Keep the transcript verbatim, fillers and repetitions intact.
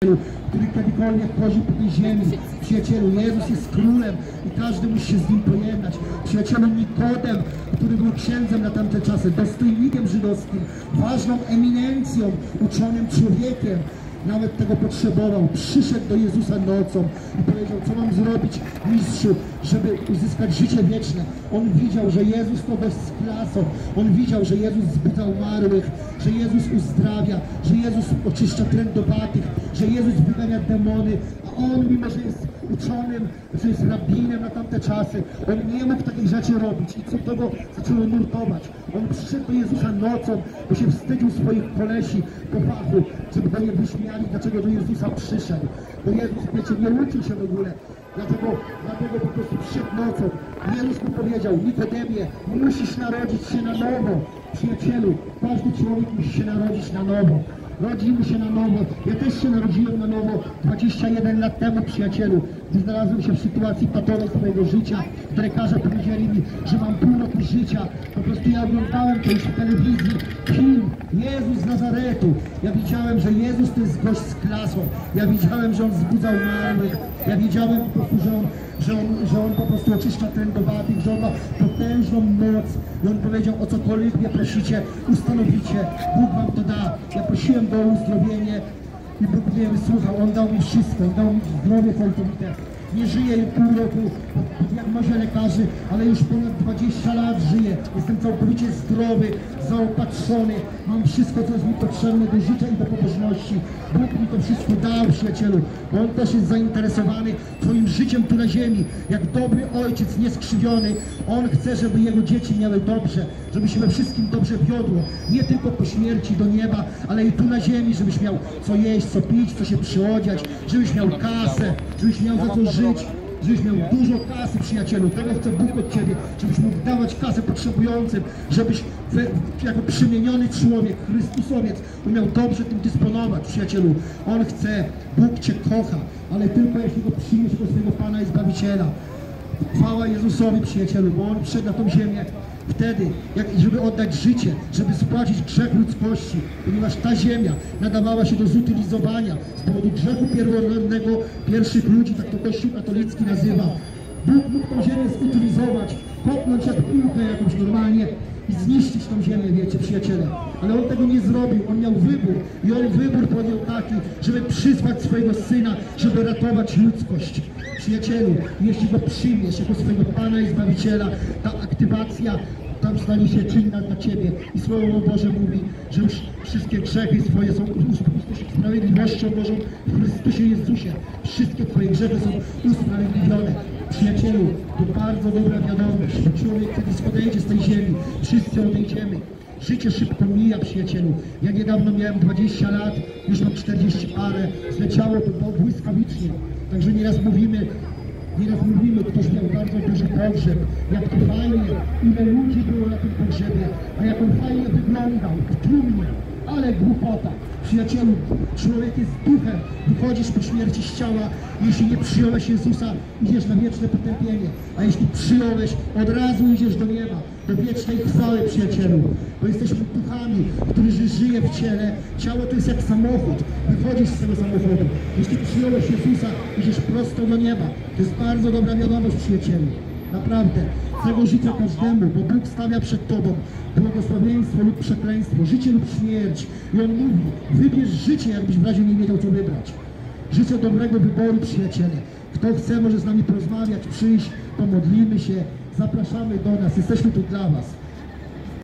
który kiedykolwiek chodził po tej ziemi. Przyjacielu, Jezus jest królem i każdy musi się z nim pojednać. Przyjacielu, Nikodem, który był księdzem na tamte czasy, dostojnikiem żydowskim, ważną eminencją, uczonym człowiekiem, nawet tego potrzebował. Przyszedł do Jezusa nocą i powiedział, co mam zrobić, mistrzu, żeby uzyskać życie wieczne. On widział, że Jezus to dość z klasą. On widział, że Jezus zbudza umarłych, że Jezus uzdrawia, że Jezus oczyszcza trędowanych, że Jezus wygania demony, a on, mimo że jest uczonym, że jest rabinem na tamte czasy, on nie mógł takich rzeczy robić i co tego zaczęło nurtować. On przyszedł do Jezusa nocą, bo się wstydził swoich kolesi po fachu, żeby go nie wyśmiali, dlaczego do Jezusa przyszedł. Bo Jezus, wiecie, nie uczył się w ogóle. Dlatego, dlatego po prostu przyszedł nocą. Jezus mu powiedział, Nikodemie, musisz narodzić się na nowo. Przyjacielu, każdy człowiek musi się narodzić na nowo. Rodzimy się na nowo. Ja też się narodziłem na nowo dwadzieścia jeden lat temu, przyjacielu, gdy znalazłem się w sytuacji patowej swojego życia. Lekarze powiedzieli mi, że mam pół roku życia. Po prostu ja oglądałem to już w telewizji, film Jezus z Nazaretu. Ja widziałem, że Jezus to jest gość z klasą. Ja widziałem, że On wzbudza umarłych. Ja widziałem po prostu, że On, że on, że on po prostu oczyszcza trędowanych, że On ma potężną moc. I On powiedział, o cokolwiek mnie prosicie, ustanowicie, Bóg wam to da. Ja prosiłem go o uzdrowienie i Bóg mnie wysłuchał. On dał mi wszystko, On dał mi zdrowie całkowite. Nie żyję pół roku pod diagnozie lekarzy, ale już ponad dwadzieścia lat żyję. Jestem całkowicie zdrowy, zaopatrzony. Mam wszystko, co jest mi potrzebne do życia i do pobożności. Bóg mi to wszystko dał, przyjacielu, bo On też jest zainteresowany twoim życiem tu na ziemi. Jak dobry ojciec nieskrzywiony, On chce, żeby Jego dzieci miały dobrze, żeby się we wszystkim dobrze wiodło. Nie tylko po śmierci do nieba, ale i tu na ziemi, żebyś miał co jeść, co pić, co się przyodziać, żebyś miał kasę, żebyś miał za co żyć. Żebyś miał dużo kasy, przyjacielu. Tego chce Bóg od ciebie, żebyś mógł dawać kasę potrzebującym, żebyś we, jako przemieniony człowiek, Chrystusowiec, umiał dobrze tym dysponować, przyjacielu. On chce, Bóg cię kocha, ale tylko jeśli go przyjmiesz jako swojego Pana i Zbawiciela. Chwała Jezusowi, przyjacielu, bo On przyszedł na tą ziemię wtedy, jak, żeby oddać życie, żeby spłacić grzech ludzkości, ponieważ ta ziemia nadawała się do zutylizowania z powodu grzechu pierworodnego pierwszych ludzi, tak to Kościół katolicki nazywa. Bóg mógł tą ziemię zutylizować, kopnąć jak piłkę jakąś normalnie i zniszczyć tą ziemię, wiecie, przyjaciele. Ale On tego nie zrobił, On miał wybór i On wybór podjął taki, żeby przysłać swojego Syna, żeby ratować ludzkość. Przyjacielu, jeśli go przyjmiesz jako swojego Pana i Zbawiciela, ta aktywacja tam stanie się czynna dla ciebie. I Słowo Boże mówi, że już wszystkie grzechy swoje są sprawiedliwością Bożą w Chrystusie Jezusie. Wszystkie twoje grzechy są usprawiedliwione. Przyjacielu, to bardzo dobra wiadomość, że człowiek kiedyś odejdzie z tej ziemi, wszyscy odejdziemy. Życie szybko mija, przyjacielu. Ja niedawno miałem dwadzieścia lat, już mam czterdzieści parę, zleciało to błyskawicznie. Także nieraz mówimy, nieraz mówimy, ktoś miał bardzo duży pogrzeb, jak to fajnie, ile ludzi było na tym pogrzebie, a jak on fajnie wyglądał, w trumnie, ale głupota. Przyjacielu, człowiek jest duchem, wychodzisz po śmierci z ciała, jeśli nie przyjąłeś Jezusa, idziesz na wieczne potępienie, a jeśli przyjąłeś, od razu idziesz do nieba, do wiecznej chwały, przyjacielu, bo jesteśmy duchami, którzy żyje w ciele. Ciało to jest jak samochód, wychodzisz z tego samochodu, jeśli przyjąłeś Jezusa, idziesz prosto do nieba. To jest bardzo dobra wiadomość, przyjacielu. Naprawdę, tego życia każdemu, bo Bóg stawia przed tobą błogosławieństwo lub przekleństwo, życie lub śmierć. I On mówi, wybierz życie, jakbyś w razie nie wiedział, co wybrać. Życie dobrego wyboru, przyjaciele. Kto chce, może z nami porozmawiać, przyjść, pomodlimy się, zapraszamy do nas, jesteśmy tu dla was.